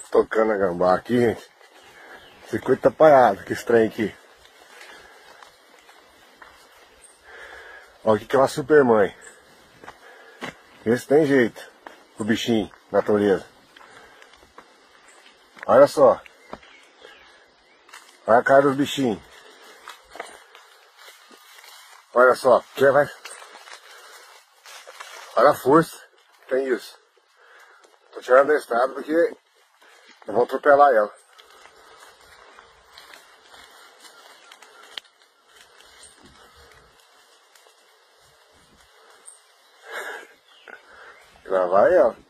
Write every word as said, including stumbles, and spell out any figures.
Tocando a gambá aqui, gente. O circuito tá parado, que estranho aqui. Olha o que que é uma supermãe. Esse tem jeito. O bichinho, natureza. Olha só. Olha a cara dos bichinhos. Olha só. Que vai... Olha a força. Tem isso. Tô tirando da estrada porque eu vou atropelar ela. Lá vai ela.